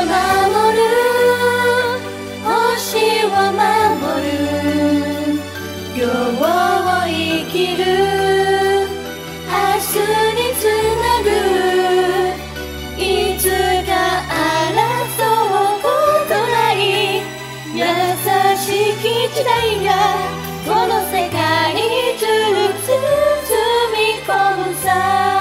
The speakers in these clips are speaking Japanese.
守る星を守る今日を生きる明日につなぐいつか争うことない優しき時代がこの世界に包み込むさ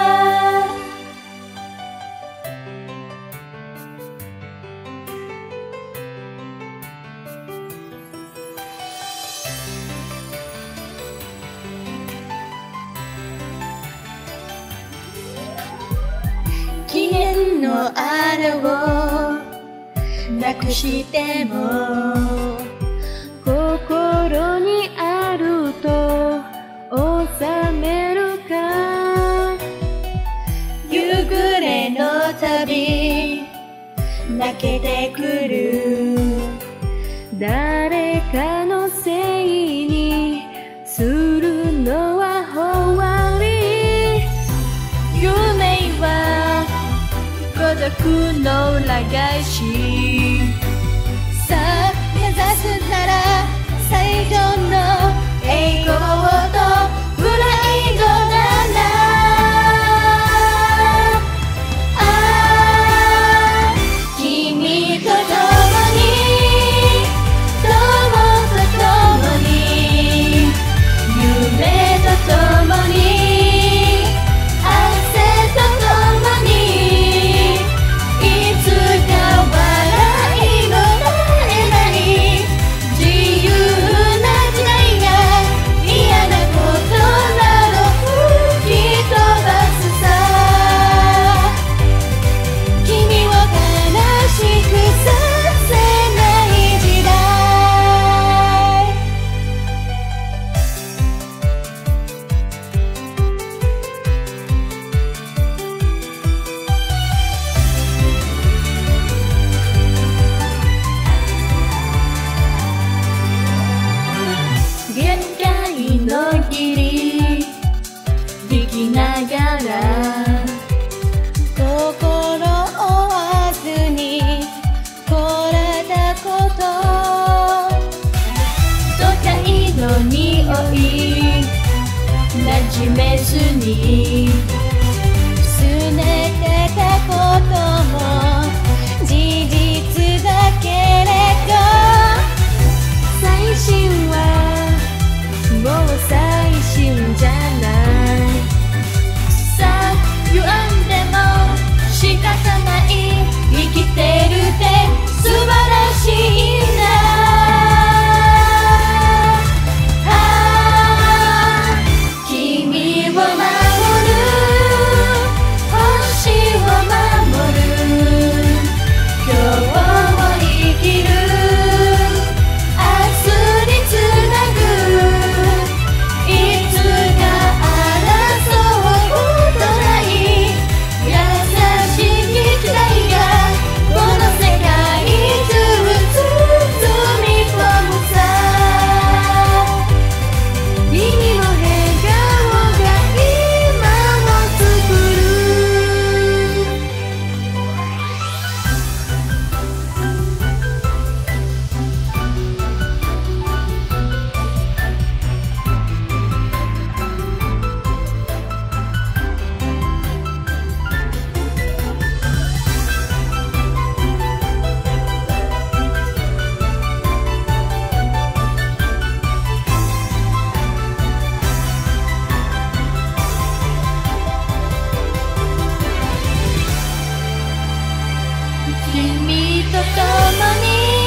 記念のあれをなくしても心にあると収めるか夕暮れの旅泣けてくる誰かのせいにするのは終わり夢は孤独の裏返しさあ目指すなら最上の栄光とプライドだなああ君と共に友と共に夢と共に汗と共にいつか笑いの絶えない自由な時代が嫌なことなど吹き飛ばすさ君を悲しくさせない時代限界のギリ生きながら心を追わずにこれたこと都会の匂い馴染めずに拗ねてたことも事実だけれど最新はもう最新じゃないさあ歪んでも仕方ない生きてるって素晴らしいんだああ君を守る星を守る今日を生きる明日につなぐいつか争うことない優しき時代がこの世界中包み込むさ君の笑顔が今を作る君と共に